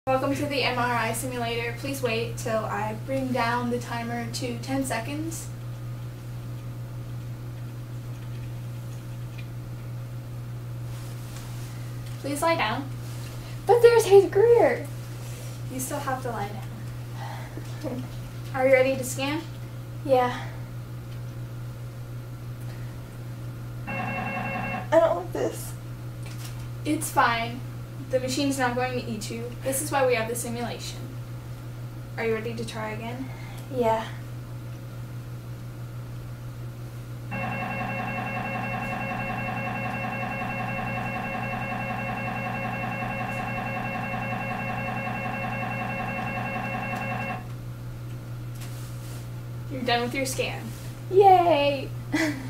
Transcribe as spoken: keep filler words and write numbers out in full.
Welcome to the M R I Simulator. Please wait till I bring down the timer to ten seconds. Please lie down. But there's Hayes Greer. You still have to lie down. Are you ready to scan? Yeah. I don't like this. It's fine. The machine's not going to eat you. This is why we have the simulation. Are you ready to try again? Yeah. You're done with your scan. Yay!